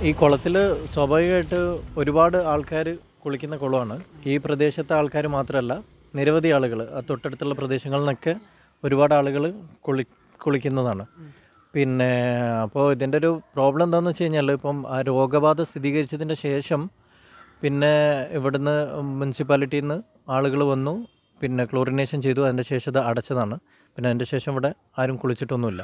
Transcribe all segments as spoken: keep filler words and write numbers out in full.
ഈ കുളത്തിൽ സ്വാഭാവികമായിട്ട് ഒരുപാട് ആൾക്കാർ കുളിക്കുന്ന കുളമാണ്. ഈ പ്രദേശത്തെ ആൾക്കാർ മാത്രമല്ല, നിരവധി ആളുകൾ തൊട്ടടുത്തുള്ള പ്രദേശങ്ങളിൽ നിന്നൊക്കെ ഒരുപാട് ആളുകൾ കുളി കുളിക്കുന്നതാണ്. പിന്നെ അപ്പോൾ ഇതിൻ്റെ ഒരു പ്രോബ്ലം എന്താണെന്ന് വെച്ച് കഴിഞ്ഞാൽ, ഇപ്പം ആ രോഗബാധ സ്ഥിരീകരിച്ചതിൻ്റെ ശേഷം പിന്നെ ഇവിടുന്ന് മുനിസിപ്പാലിറ്റിയിൽ നിന്ന് ആളുകൾ വന്നു, പിന്നെ ക്ലോറിനേഷൻ ചെയ്തു. അതിൻ്റെ ശേഷം ഇത് അടച്ചതാണ്. പിന്നെ അതിൻ്റെ ശേഷം ഇവിടെ ആരും കുളിച്ചിട്ടൊന്നുമില്ല.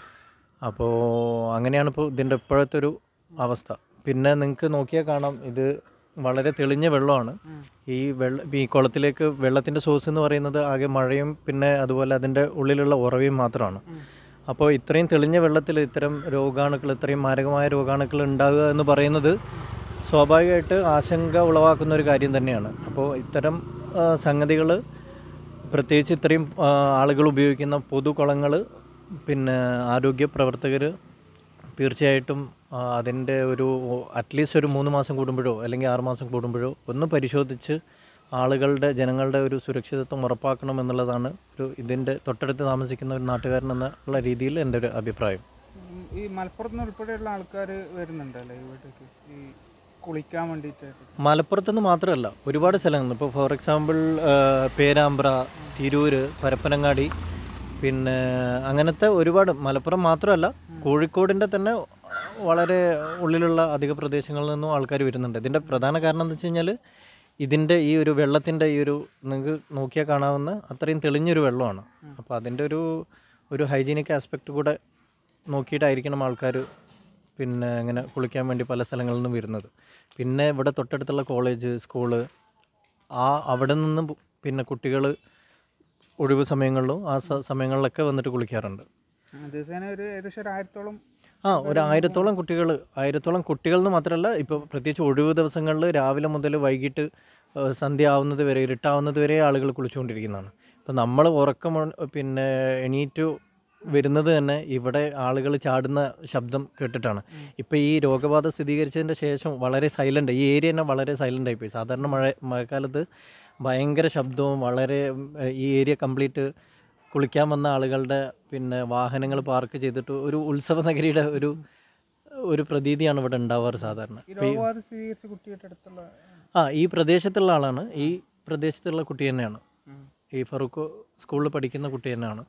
അപ്പോൾ അങ്ങനെയാണ് ഇപ്പോൾ ഇതിൻ്റെ ഇപ്പോഴത്തെ ഒരു അവസ്ഥ. പിന്നെ നിങ്ങൾക്ക് നോക്കിയാൽ കാണാം, ഇത് വളരെ തെളിഞ്ഞ വെള്ളമാണ്. ഈ വെള്ള ഈ കുളത്തിലേക്ക് വെള്ളത്തിൻ്റെ സോഴ്സ് എന്ന് പറയുന്നത് ആകെ മഴയും പിന്നെ അതുപോലെ അതിൻ്റെ ഉള്ളിലുള്ള ഉറവയും മാത്രമാണ്. അപ്പോൾ ഇത്രയും തെളിഞ്ഞ വെള്ളത്തിൽ ഇത്തരം രോഗാണുക്കൾ, ഇത്രയും മാരകമായ രോഗാണുക്കൾ ഉണ്ടാകുക എന്ന് പറയുന്നത് സ്വാഭാവികമായിട്ട് ആശങ്ക ഉളവാക്കുന്ന ഒരു കാര്യം തന്നെയാണ്. അപ്പോൾ ഇത്തരം സംഗതികൾ, പ്രത്യേകിച്ച് ഇത്രയും ആളുകൾ ഉപയോഗിക്കുന്ന പൊതുകുളങ്ങൾ, പിന്നെ ആരോഗ്യ പ്രവർത്തകർ തീർച്ചയായിട്ടും അതിൻ്റെ ഒരു അറ്റ്ലീസ്റ്റ് ഒരു മൂന്ന് മാസം കൂടുമ്പോഴോ അല്ലെങ്കിൽ ആറ് മാസം കൂടുമ്പോഴോ ഒന്ന് പരിശോധിച്ച് ആളുകളുടെ ജനങ്ങളുടെ ഒരു സുരക്ഷിതത്വം ഉറപ്പാക്കണം എന്നുള്ളതാണ് ഒരു ഇതിൻ്റെ തൊട്ടടുത്ത് താമസിക്കുന്ന ഒരു നാട്ടുകാരൻ എന്നുള്ള രീതിയിൽ എൻ്റെ ഒരു അഭിപ്രായം. ഈ മലപ്പുറത്ത് നിന്ന് ഉൾപ്പെടെയുള്ള ആൾക്കാർ വരുന്നുണ്ടല്ലേ ഇവിടേക്ക് ഈ കുളിക്കാൻ വേണ്ടിയിട്ട്? മലപ്പുറത്തുനിന്ന് മാത്രമല്ല, ഒരുപാട് സ്ഥലങ്ങൾ. ഇപ്പോൾ ഫോർ എക്സാമ്പിൾ പേരാമ്പ്ര, തിരൂർ, പരപ്പനങ്ങാടി, പിന്നെ അങ്ങനത്തെ ഒരുപാട്, മലപ്പുറം മാത്രമല്ല കോഴിക്കോടിൻ്റെ തന്നെ വളരെ ഉള്ളിലുള്ള അധിക പ്രദേശങ്ങളിൽ നിന്നും ആൾക്കാർ വരുന്നുണ്ട്. ഇതിൻ്റെ പ്രധാന കാരണം എന്താ വെച്ച് കഴിഞ്ഞാൽ, ഇതിൻ്റെ ഈ ഒരു വെള്ളത്തിൻ്റെ ഈ ഒരു നിങ്ങൾക്ക് നോക്കിയാൽ കാണാവുന്ന അത്രയും തെളിഞ്ഞൊരു വെള്ളമാണ്. അപ്പോൾ അതിൻ്റെ ഒരു ഒരു ഹൈജീനിക് ആസ്പെക്റ്റ് കൂടെ നോക്കിയിട്ടായിരിക്കണം ആൾക്കാർ പിന്നെ ഇങ്ങനെ കുളിക്കാൻ വേണ്ടി പല സ്ഥലങ്ങളിൽ നിന്നും വരുന്നത്. പിന്നെ ഇവിടെ തൊട്ടടുത്തുള്ള കോളേജ്, സ്കൂള്, ആ അവിടെ നിന്നും പിന്നെ കുട്ടികൾ ഒഴിവ് സമയങ്ങളിലും ആ സമയങ്ങളിലൊക്കെ വന്നിട്ട് കുളിക്കാറുണ്ട്. ദിവസേന ഒരു ഏകദേശം ഒരു ആയിരത്തോളം ആ ഒരു ആയിരത്തോളം കുട്ടികൾ ആയിരത്തോളം കുട്ടികൾ എന്ന് മാത്രമല്ല, ഇപ്പോൾ പ്രത്യേകിച്ച് ഒഴിവ് ദിവസങ്ങളിൽ രാവിലെ മുതൽ വൈകിട്ട് സന്ധ്യ ആവുന്നത് വരെ, ഇരുട്ടാവുന്നത് വരെ ആളുകൾ കുളിച്ചുകൊണ്ടിരിക്കുന്നതാണ്. ഇപ്പം നമ്മൾ ഉറക്കം പിന്നെ എണീറ്റ് വരുന്നത് തന്നെ ഇവിടെ ആളുകൾ ചാടുന്ന ശബ്ദം കേട്ടിട്ടാണ്. ഇപ്പോൾ ഈ രോഗബാധ സ്ഥിരീകരിച്ചതിൻ്റെ ശേഷം വളരെ സൈലൻ്റ്, ഈ ഏരിയ തന്നെ വളരെ സൈലൻ്റ് ആയിപ്പോയി. സാധാരണ മഴ മഴക്കാലത്ത് ഭയങ്കര ശബ്ദവും വളരെ, ഈ ഏരിയ കംപ്ലീറ്റ് കുളിക്കാൻ വന്ന ആളുകളുടെ പിന്നെ വാഹനങ്ങൾ പാർക്ക് ചെയ്തിട്ട് ഒരു ഉത്സവ നഗരിയുടെ ഒരു ഒരു പ്രതീതിയാണ് ഇവിടെ ഉണ്ടാവാറ് സാധാരണ. ആ ഈ പ്രദേശത്തുള്ള ആളാണ്, ഈ പ്രദേശത്തുള്ള കുട്ടി തന്നെയാണ്, ഈ ഫറൂഖ് സ്കൂളിൽ പഠിക്കുന്ന കുട്ടി തന്നെയാണ്.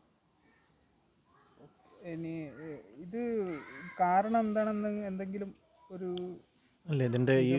ഇനി ഇത് കാരണം എന്താണെന്ന് എന്തെങ്കിലും ഒരു അല്ല ഇതിൻ്റെ ഈ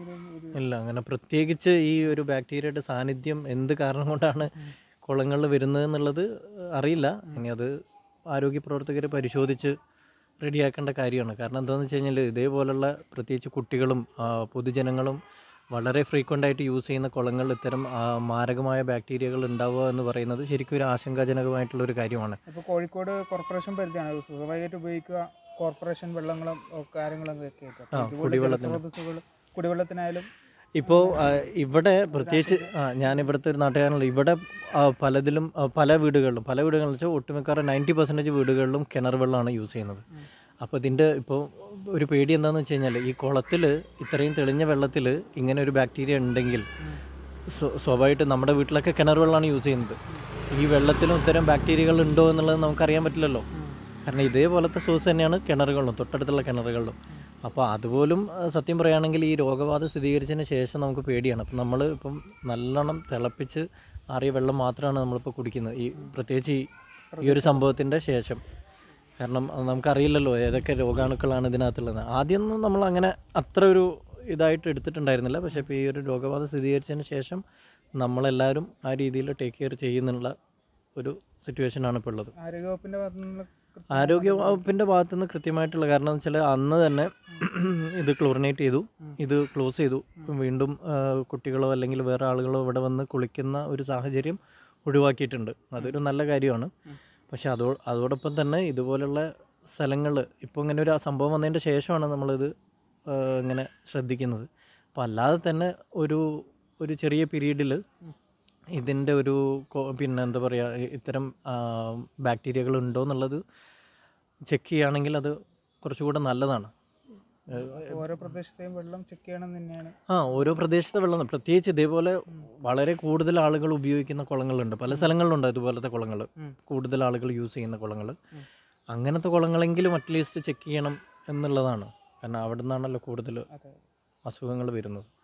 ഇല്ല അങ്ങനെ പ്രത്യേകിച്ച് ഈ ഒരു ബാക്ടീരിയയുടെ സാന്നിധ്യം എന്ത് കാരണം കൊണ്ടാണ് കുളങ്ങളിൽ വരുന്നത് എന്നുള്ളത് അറിയില്ല. ഇനി അത് ആരോഗ്യ പ്രവർത്തകർ പരിശോധിച്ച് റെഡിയാക്കേണ്ട കാര്യമാണ്. കാരണം എന്താണെന്ന് വെച്ച് കഴിഞ്ഞാൽ, ഇതേപോലുള്ള പ്രത്യേകിച്ച് കുട്ടികളും പൊതുജനങ്ങളും വളരെ ഫ്രീക്വൻ്റ് ആയിട്ട് യൂസ് ചെയ്യുന്ന കുളങ്ങളിൽ ഇത്തരം മാരകമായ ബാക്ടീരിയകൾ ഉണ്ടാവുക എന്ന് പറയുന്നത് ശരിക്കും ഒരു ആശങ്കാജനകമായിട്ടുള്ളൊരു കാര്യമാണ്. ഇപ്പോൾ കോഴിക്കോട് കോർപ്പറേഷൻ പരിധിയാണ് സ്വാഭാവികമായിട്ട് ഉപയോഗിക്കുക, കോർപ്പറേഷൻ വെള്ളങ്ങളും കാര്യങ്ങളൊക്കെ കുടിവെള്ളത്തിന് കുടിവെള്ളത്തിനായാലും. ഇപ്പോൾ ഇവിടെ പ്രത്യേകിച്ച് ഞാനിവിടുത്തെ ഒരു നാട്ടുകാരനല്ല, ഇവിടെ പലതിലും പല വീടുകളിലും പല വീടുകളിലും വെച്ചാൽ ഒട്ടുമിക്കാറ് നയൻറ്റി പെർസെൻറ്റേജ് വീടുകളിലും കിണർ വെള്ളമാണ് യൂസ് ചെയ്യുന്നത്. അപ്പോൾ ഇതിൻ്റെ ഇപ്പോൾ ഒരു പേടി എന്താണെന്ന് വെച്ച് കഴിഞ്ഞാൽ, ഈ കുളത്തിൽ ഇത്രയും തെളിഞ്ഞ വെള്ളത്തിൽ ഇങ്ങനെ ഒരു ബാക്ടീരിയ ഉണ്ടെങ്കിൽ സ്വാഭാവികമായിട്ട് നമ്മുടെ വീട്ടിലൊക്കെ കിണർ വെള്ളമാണ് യൂസ് ചെയ്യുന്നത്. ഈ വെള്ളത്തിലും ഇത്തരം ബാക്ടീരിയകൾ ഉണ്ടോ എന്നുള്ളത് നമുക്കറിയാൻ പറ്റില്ലല്ലോ. കാരണം ഇതേപോലത്തെ സോഴ്സ് തന്നെയാണ് കിണറുകളിലും തൊട്ടടുത്തുള്ള കിണറുകളിലും. അപ്പോൾ അതുപോലും സത്യം പറയുകയാണെങ്കിൽ ഈ രോഗബാധ സ്ഥിരീകരിച്ചതിന് ശേഷം നമുക്ക് പേടിയാണ്. അപ്പം നമ്മൾ ഇപ്പം നല്ലോണം തിളപ്പിച്ച് ആറിയ വെള്ളം മാത്രമാണ് നമ്മളിപ്പോൾ കുടിക്കുന്നത്, ഈ പ്രത്യേകിച്ച് ഈ ഒരു സംഭവത്തിൻ്റെ ശേഷം. കാരണം നമുക്കറിയില്ലല്ലോ ഏതൊക്കെ രോഗാണുക്കളാണ് ഇതിനകത്തുള്ളത്. ആദ്യമൊന്നും നമ്മൾ അങ്ങനെ അത്ര ഒരു ഇതായിട്ട് എടുത്തിട്ടുണ്ടായിരുന്നില്ല. പക്ഷേ ഇപ്പോൾ ഈ ഒരു രോഗബാധ സ്ഥിരീകരിച്ചതിന് ശേഷം നമ്മളെല്ലാവരും ആ രീതിയിൽ ടേക്ക് കെയർ ചെയ്യുന്നുള്ള ഒരു സിറ്റുവേഷനാണ് ഇപ്പോൾ ഉള്ളത്. ആരോഗ്യവകുപ്പിൻ്റെ ഭാഗത്തുനിന്ന് ആരോഗ്യ വകുപ്പിൻ്റെ ഭാഗത്തു നിന്ന് കൃത്യമായിട്ടുള്ള കാരണം എന്ന് വെച്ചാൽ, അന്ന് തന്നെ ഇത് ക്ലോറിനേറ്റ് ചെയ്തു, ഇത് ക്ലോസ് ചെയ്തു. വീണ്ടും കുട്ടികളോ അല്ലെങ്കിൽ വേറെ ആളുകളോ ഇവിടെ വന്ന് കുളിക്കുന്ന ഒരു സാഹചര്യം ഒഴിവാക്കിയിട്ടുണ്ട്. അതൊരു നല്ല കാര്യമാണ്. പക്ഷേ അതോ അതോടൊപ്പം തന്നെ ഇതുപോലുള്ള സ്ഥലങ്ങൾ ഇപ്പോൾ ഇങ്ങനെ ഒരു സംഭവം വന്നതിൻ്റെ ശേഷമാണ് നമ്മളിത് ഇങ്ങനെ ശ്രദ്ധിക്കുന്നത്. അപ്പോൾ അല്ലാതെ തന്നെ ഒരു ഒരു ചെറിയ പീരീഡിൽ ഇതിൻ്റെ ഒരു പിന്നെ എന്താ പറയുക, ഇത്തരം ബാക്ടീരിയകൾ ഉണ്ടോ എന്നുള്ളത് ചെക്ക് ചെയ്യുകയാണെങ്കിൽ അത് കുറച്ചുകൂടെ നല്ലതാണ്. ഓരോ പ്രദേശത്തെയും വെള്ളം ചെക്ക് ചെയ്യണം തന്നെയാണ്. ആ ഓരോ പ്രദേശത്തെ വെള്ളം, പ്രത്യേകിച്ച് ഇതേപോലെ വളരെ കൂടുതൽ ആളുകൾ ഉപയോഗിക്കുന്ന കുളങ്ങളുണ്ട്, പല സ്ഥലങ്ങളിലുണ്ട് ഇതുപോലത്തെ കുളങ്ങൾ, കൂടുതൽ ആളുകൾ യൂസ് ചെയ്യുന്ന കുളങ്ങൾ. അങ്ങനത്തെ കുളങ്ങളെങ്കിലും അറ്റ്ലീസ്റ്റ് ചെക്ക് ചെയ്യണം എന്നുള്ളതാണ്. കാരണം അവിടെ നിന്നാണല്ലോ കൂടുതൽ അതെ അസുഖങ്ങൾ വരുന്നത്.